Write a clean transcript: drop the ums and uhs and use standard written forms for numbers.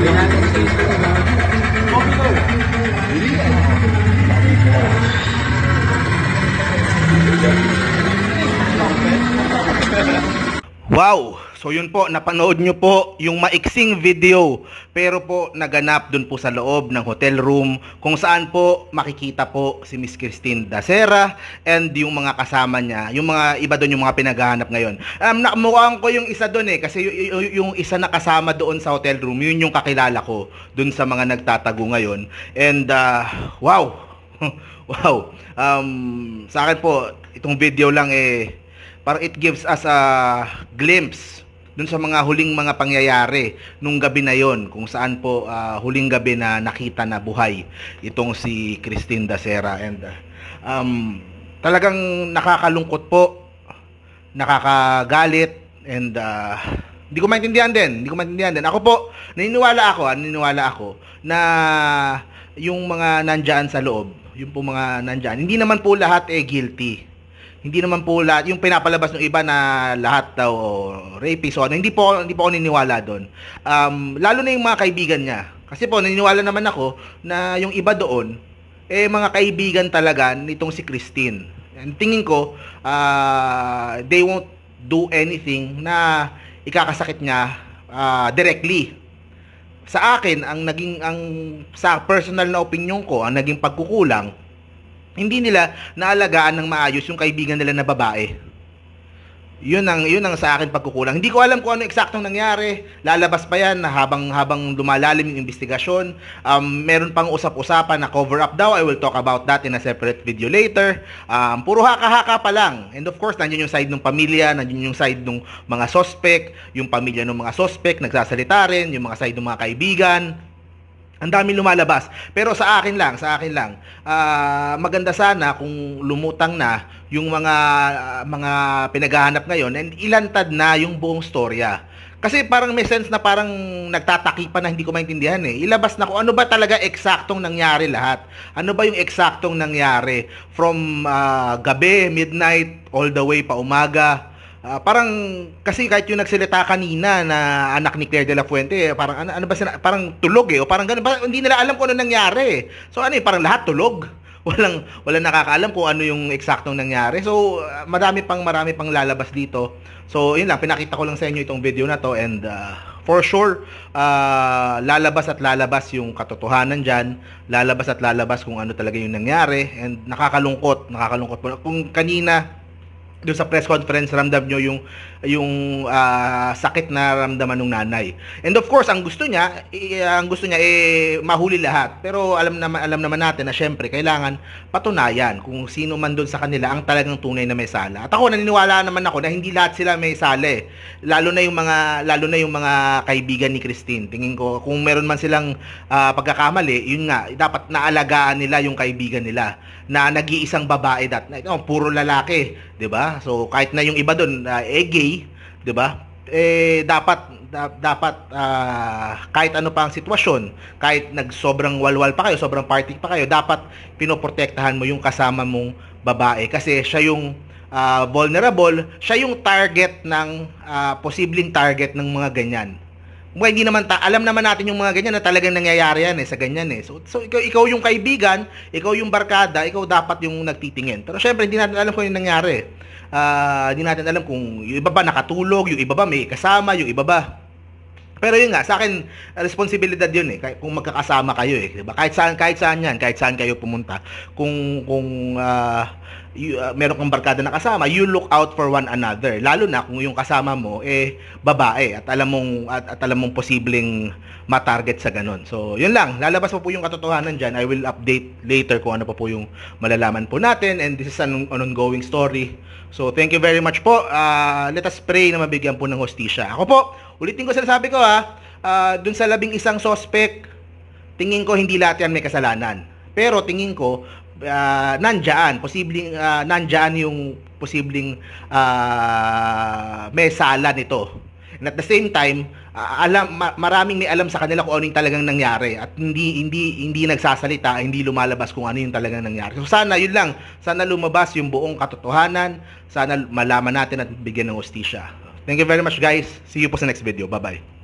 Wow! So yun po, napanood nyo po yung maiksing video, pero po naganap dun po sa loob ng hotel room kung saan po makikita po si Miss Christine Dacera and yung mga kasama niya, yung mga iba dun, yung mga pinaghahanap ngayon. Nakamukhaan ko yung isa dun kasi yung isa na kasama doon sa hotel room, yun yung kakilala ko dun sa mga nagtatago ngayon. And wow! Wow! Sa akin po, itong video lang parang it gives us a glimpse dun sa mga huling mga pangyayari nung gabi na yon, kung saan po huling gabi na nakita na buhay itong si Christine Dacera. And talagang nakakalungkot po, nakakagalit, and hindi ko maintindihan din. Ako po, naniniwala ako na yung mga nandyan sa loob, yung po mga nandyan, hindi naman po lahat guilty. Hindi naman po lahat, yung pinapalabas ng iba na lahat daw rapist o ano, hindi po ako naniniwala doon. Lalo na yung mga kaibigan niya. Kasi po, naniniwala naman ako na yung iba doon, mga kaibigan talaga nitong si Christine. And tingin ko, they won't do anything na ikakasakit niya directly. Sa akin, sa personal na opinion ko, ang naging pagkukulang, hindi nila naalagaan ng maayos yung kaibigan nila na babae. Yun ang sa akin pagkukulang. Hindi ko alam kung ano eksaktong nangyari. Lalabas pa yan habang lumalalim yung investigasyon. Meron pang usap-usapan na cover up daw. I will talk about that in a separate video later. Puro haka-haka pa lang. And of course, nandiyan yung side ng pamilya, nandiyan yung side ng mga suspect, yung pamilya ng mga suspect nagsasalita rin, yung mga side ng mga kaibigan. Ang daming lumalabas. Pero sa akin lang, maganda sana kung lumutang na yung mga pinaghahanap ngayon and ilantad na yung buong storya. Kasi parang may sense na parang nagtatakipan na hindi ko maintindihan Ilabas na kung ano ba talaga eksaktong nangyari lahat. Ano ba yung eksaktong nangyari from gabi, midnight, all the way pa umaga. Parang kasi kahit yung nagsalita kanina na anak ni Claire de la Fuente, parang ano ba sila, parang tulog o parang gano'n, hindi nila alam kung ano nangyari. So parang lahat tulog. Walang nakakaalam kung ano yung eksaktong nangyari. So marami pang lalabas dito. So yun lang, pinakita ko lang sa inyo itong video na to, and for sure lalabas yung katotohanan diyan, lalabas kung ano talaga yung nangyari. And nakakalungkot po. Kung kanina doon sa press conference, ramdam nyo yung sakit na ramdaman ng nanay. And of course, ang gusto niya mahuli lahat. Pero alam naman natin na syempre kailangan patunayan kung sino man doon sa kanila ang talagang tunay na may sala. At ako, naniniwala naman ako na hindi lahat sila may sala lalo na yung mga kaibigan ni Christine. Tingin ko kung meron man silang pagkakamali, yun nga, dapat naalagaan nila yung kaibigan nila na nag-iisang babae puro lalaki, 'di ba? So kahit na yung iba doon gay, 'di ba? Dapat kahit ano pa ang sitwasyon, kahit sobrang walwal pa kayo, sobrang party pa kayo, dapat pinoprotektahan mo yung kasama mong babae kasi siya yung vulnerable, siya yung target ng posibleng target ng mga ganyan. Hindi naman alam naman natin yung mga ganyan na talagang nangyayari yan sa ganyan So ikaw yung kaibigan, ikaw yung barkada, ikaw dapat yung nagtitingin. Pero syempre hindi natin alam kung yung nangyari. Hindi natin alam kung yung iba ba nakatulog, yung iba ba may kasama, yung iba ba. Pero yun nga, sa akin responsibilidad yun kung magkakasama kayo diba? Kahit saan yan, kahit saan kayo pumunta. Kung meron kang barkada na kasama, you look out for one another. Lalo na kung yung kasama mo babae at alam mong posibleng ma-target sa ganun. So, yun lang. Lalabas po yung katotohanan dyan. I will update later kung ano pa po yung malalaman po natin, and this is an ongoing story. So, thank you very much po. Let us pray na mabigyan po ng hustisya. Ako po, ulitin ko sinasabi ko dun sa 11 suspect, tingin ko hindi lahat yan may kasalanan. Pero tingin ko nandyan yung posibleng may sala nito. And at the same time, maraming may alam sa kanila kung ano yung talagang nangyari at hindi nagsasalita, hindi lumalabas kung ano yung talagang nangyari. So sana yun lang, sana lumabas yung buong katotohanan, sana malaman natin at bigyan ng hustisya. Thank you very much guys. See you po sa next video. Bye-bye.